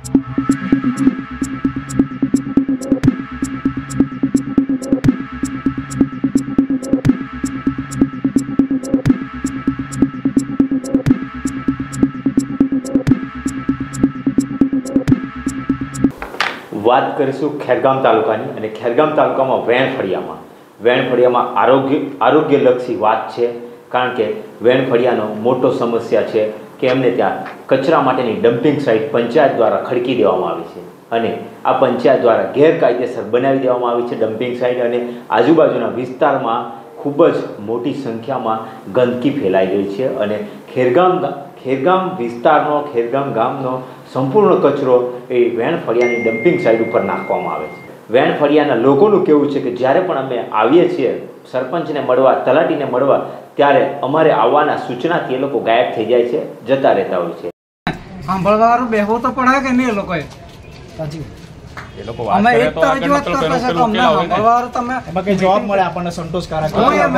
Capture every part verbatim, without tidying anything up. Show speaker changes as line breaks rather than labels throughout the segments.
વાત કરીશું ખેરગામ તાલુકાની અને ખેરગામ તાલુકામાં વેણફળિયામાં વેણફળિયામાં આરોગ્ય આરોગ્યલક્ષી વાત છે, કારણ કે વેણફળિયાનો મોટો સમસ્યા છે કે એમને ત્યાં કચરા માટેની ડમ્પિંગ સાઇટ પંચાયત દ્વારા ખડકી દેવામાં આવી છે અને આ પંચાયત દ્વારા ગેરકાયદેસર બનાવી દેવામાં આવી છે ડમ્પિંગ સાઇટ અને આજુબાજુના વિસ્તારમાં ખૂબ જ મોટી સંખ્યામાં ગંદકી ફેલાઈ ગઈ છે અને ખેરગામ ખેરગામ વિસ્તારનો ખેરગામ ગામનો સંપૂર્ણ કચરો એ વેણફળિયાની ડમ્પિંગ સાઇટ ઉપર નાખવામાં આવે છે। વેણફળિયાના લોકોનું કહેવું છે કે જ્યારે પણ અમે આવીએ છીએ સરપંચને મળવા, તલાટીને મળવા, ત્યારે અમારે આવવાના સૂચનાથી એ લોકો ગાયબ થઈ જાય છે, જતા રહેતા હોય છે।
સાંભળવાનું બેહવું તો પડે કે નહીં? એ લોકોએ અમે એક તો રજૂઆત કરતા છે, અમને સાંભળવાનું તમે એમાં કઈ જવાબ મળે આપણને સંતોષકારક?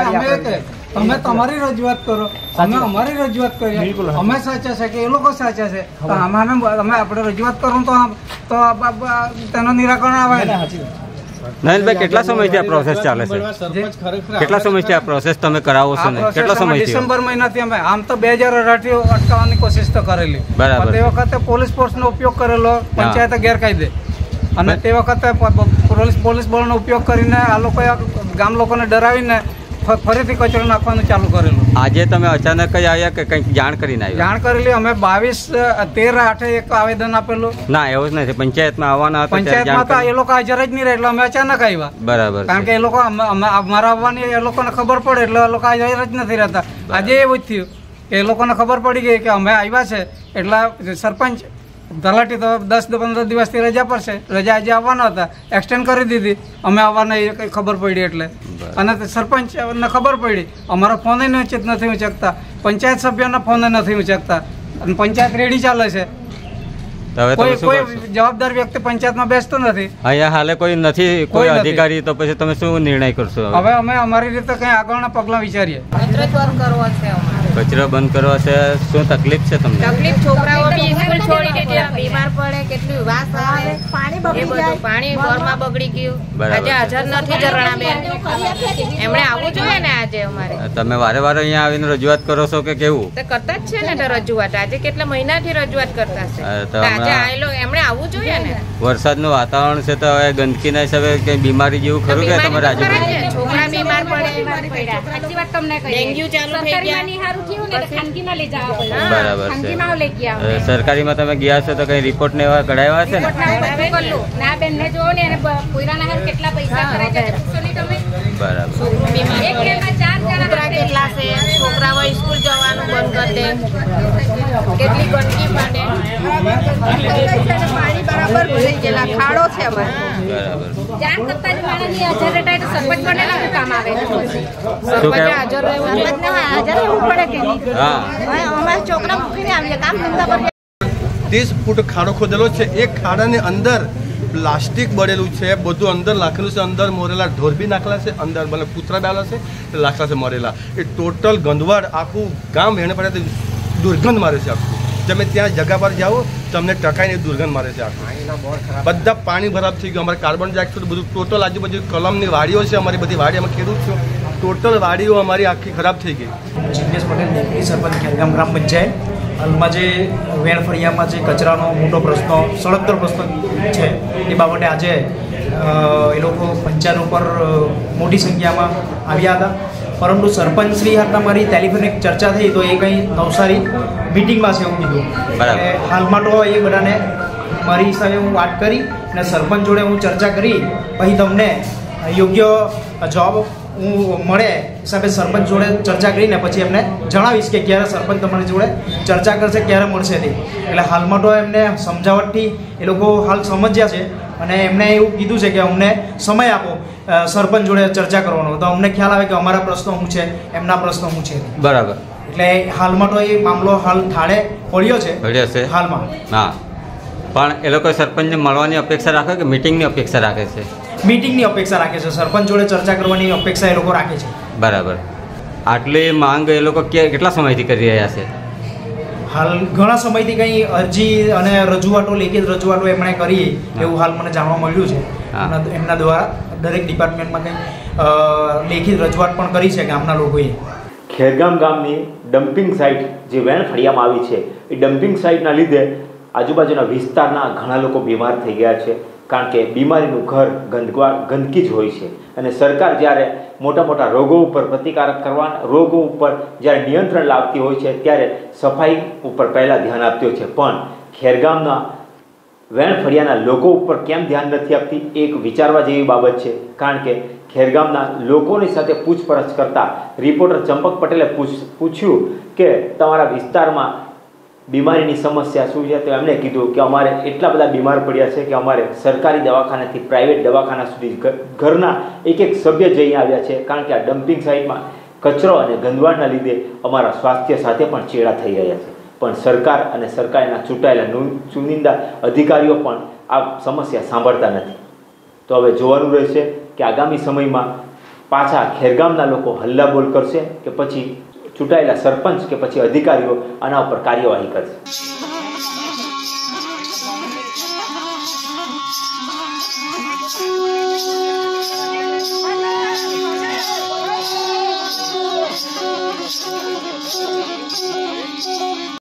તમે તમારી રજૂઆત કરો, અમે અમારી રજૂઆત કરીએ, અમે સાચા છે કે એ લોકો સાચા છે, તો અમે અમે આપણે રજૂઆત કરું તો તો તેનું નિરાકરણ આવે ને।
નયનભાઈ, કેટલા સમયથી આ પ્રોસેસ ચાલે છે? કેટલા સમયથી આ પ્રોસેસ તમે કરાવો છો ને કેટલા સમયથી?
ડિસેમ્બર મહિનાથી અમે આમ તો બે હજાર અઢાર થી અટકાવવાની કોશિશ તો કરેલી, બરાબર। તે વખતે પોલીસ ફોર્સનો ઉપયોગ કરેલો પંચાયતે ગેરકાયદે, અને તે વખતે પોલીસ પોલીસ બળનો ઉપયોગ કરીને આ લોકોએ ગામ લોકોને ડરાવીને ફરીથી કચરો નાખવાનું ચાલુ કરેલું।
આજે તમે અચાનક જ આવ્યા કે કંઈક જાણ કરીને આવ્યા?
જાણ કરેલી અમે બાવીસ તેર આઠે એક આવેદન આપેલું।
ના, એવું જ નથી, પંચાયતમાં આવવાના હતા,
પંચાયતમાં તો એ લોકો હાજર જ નહીં રહે એટલે અમે અચાનક આવ્યા,
બરાબર।
કારણ કે એ લોકો અમારા આવવાની એ લોકોને ખબર પડે એટલે એ લોકો હાજર જ નથી રહેતા। આજે એવું જ થયું, એ લોકોને ખબર પડી ગઈ કે અમે આવ્યા છે એટલે સરપંચ તલાટી તો દસ પંદર દિવસથી રજા પડશે, રજા આજે આવવાના હતા, એક્સટેન્ડ કરી દીધી અમે આવવાના એ કંઈ ખબર પડી એટલે, અને સરપંચને ખબર પડી, અમારો ફોન નિશ્ચિત નથી ઉંચકતા, પંચાયત સભ્યોના ફોન નથી ઉંચકતા, અને પંચાયત રેડી ચાલે છે, કોઈ કોઈ જવાબદાર વ્યક્તિ પંચાયતમાં બેસતો નથી।
અહીંયા હાલે કોઈ નથી, કોઈ અધિકારી, તો પછી તમે શું નિર્ણય કરશો?
હવે અમે અમારી રીતે કઈ આગળના પગલાં વિચારીએ।
કચરો બંધ કરવા છે, શું તકલીફ છે તમને?
તકલીફ છોકરાઓ બી સ્કૂલ છોડી દીધી, બીમાર પડે, કેટલી વાસ આવે, પાણી બગડી જાય, પાણી ઘરમાં બગડી ગયું, આજે હાજર નથી ઝરણાબેન, એમણે આવવું જોઈએ ને આજે અમારે।
તમે વારે વારે અહીંયા આવીને રજૂઆત કરો છો કે કેવું?
તો કરતા જ છે ને રજૂઆત, આજે કેટલા મહિનાથી રજૂઆત કરતા છે, આજે આયેલો એમણે આવવું જોઈએ ને।
વરસાદનું વાતાવરણ છે તો હવે ગંદકીના હિસાબે કઈ બીમારી જેવું ખરું કે તમારે આજુબાજુ?
છોકરા બીમાર પડે, ડેન્ગ્યુ ચાલુ થઈ ગયા,
બરાબર છે। સરકારીમાં તમે ગયા છો તો કઈ રિપોર્ટ ને એવા કઢાવ્યા છે ને? બરાબર,
કેટલા છે છોકરાઓ સ્કૂલ જવાનું બંધ કરી દે, કેટલી ગંદકી પડે, પાણી બરાબર ભરાઈ ગયેલા ખાડો છે અમારે, બરાબર। જાણ કરતા જ માણસની હાજર રહેતા તો સરપંચ પણ એનું કામ આવે, સરપંચ હાજર રહેવું હાજર રહેવું પડે કે નહીં? હા, અમારા છોકરા મૂકીને આવીએ કામ ધંધા પર।
ત્રીસ ફૂટ ખાડો ખોદેલો છે, એક ખાડાની અંદર પ્લાસ્ટિક બળેલું છે, બધું અંદર નાખેલું છે, અંદર મોરેલા ઢોર બી નાખેલા છે, અંદર ભલે કૂતરા બેલા છે લાખલા છે મરેલા, એ ટોટલ ગંદવાડ આખું ગામ વેણે પડે દુર્ગંધ મારે છે આખું। તમે ત્યાં જગા પર જાઓ તમને ટકાઈને દુર્ગંધ મારે છે આખું, બધા પાણી ખરાબ થઈ ગયું, અમારે કાર્બન ડાયોક્સાઇડ બધું ટોટલ આજુબાજુ કલમની વાડીઓ છે, અમારી બધી વાડી અમે ખેડૂત છું, ટોટલ વાડીઓ અમારી આખી ખરાબ થઈ ગઈ।
જિગ્નેશ પટેલ, ડેપ્યુટી સરપંચ ખેરગામ ગ્રામ પંચાયત। હાલમાં જે વેણફળિયામાં જે કચરાનો મોટો પ્રશ્ન, સળગતો પ્રશ્ન છે એ બાબતે આજે એ લોકો પંચાયત ઉપર મોટી સંખ્યામાં આવ્યા હતા, પરંતુ સરપંચ શ્રી હાથના મારી ટેલિફોનિક ચર્ચા થઈ તો એ કંઈ નવસારી મિટિંગમાં છે એવું કીધું, એટલે હાલમાં તો એ બધાને મારી સાથે હું વાત કરી અને સરપંચ જોડે હું ચર્ચા કરી, પછી તમને યોગ્ય જવાબ હું મળે હિસાબે સરપંચ જોડે ચર્ચા કરીને પછી એમને જણાવીશ કે ક્યારે સરપંચ તમારી જોડે ચર્ચા કરશે, ક્યારે મળશે તે। એટલે હાલમાં તો એમને સમજાવટથી એ લોકો હાલ સમજ્યા છે અને એમને એવું કીધું છે કે અમને સમય આપો સરપંચ જોડે ચર્ચા કરવાનો, તો અમને ખ્યાલ આવે કે અમારા પ્રશ્નો શું છે, એમના પ્રશ્નો શું છે,
બરાબર।
એટલે હાલમાં તો એ મામલો હાલ થાળે પડ્યો છે હાલમાં।
હા, પણ એ લોકો સરપંચને મળવાની અપેક્ષા રાખે કે મીટિંગની અપેક્ષા રાખે છે?
મીટિંગની અપેક્ષા રાખે છે, સરપંચ જોડે ચર્ચા કરવાની અપેક્ષા એ લોકો રાખે છે,
બરાબર। આટલી માંગ એ લોકો કેટલા સમયથી કરી રહ્યા છે?
હાલ ઘણા સમયથી કંઈ અરજી અને રજૂઆતો લેખિત રજૂઆતો એમણે કરી એવું હાલ મને જાણવા મળ્યું છે. એમના દ્વારા દરેક ડિપાર્ટમેન્ટમાં કંઈ લેખિત રજૂઆત પણ કરી છે ગામના લોકોએ.
ખેરગામ ગામની ડમ્પિંગ સાઇટ જે વેણ ફળિયામાં આવી છે એ ડમ્પિંગ સાઇટના લીધે આજુબાજુના વિસ્તારના ઘણા લોકો બીમાર થઈ ગયા છે. કારણ કે બીમારીનું ઘર ગંદકવા ગંદકી જ હોય છે અને સરકાર જ્યારે મોટા મોટા રોગો ઉપર પ્રતિકારક કરવા રોગો ઉપર જ્યારે નિયંત્રણ લાવતી હોય છે ત્યારે સફાઈ ઉપર પહેલાં ધ્યાન આપતી હોય છે. પણ ખેરગામના વેણ ફળિયાના લોકો ઉપર કેમ ધ્યાન નથી આપતી એક વિચારવા જેવી બાબત છે. કારણ કે ખેરગામના લોકોની સાથે પૂછપરછ કરતા રિપોર્ટર ચંપક પટેલે પૂછ પૂછ્યું કે તમારા વિસ્તારમાં બીમારીની સમસ્યા શું છે, તો એમણે કીધું કે અમારે એટલા બધા બીમાર પડ્યા છે કે અમારે સરકારી દવાખાનાથી પ્રાઇવેટ દવાખાના સુધી ઘરના એક એક સભ્ય જઈ આવ્યા છે. કારણ કે આ ડમ્પિંગ સાઇટમાં કચરો અને ગંદવાડના લીધે અમારા સ્વાસ્થ્ય સાથે પણ ચેડા થઈ રહ્યા છે. પણ સરકાર અને સરકારના ચૂંટાયેલા ચુનિંદા અધિકારીઓ પણ આ સમસ્યા સાંભળતા નથી. તો હવે જોવાનું રહેશે કે આગામી સમયમાં પાછા ખેરગામના લોકો હલ્લાબોલ કરશે કે પછી ચૂંટાયેલા સરપંચ કે પછી અધિકારીઓ આના ઉપર કાર્યવાહી કરશે.
Thank you.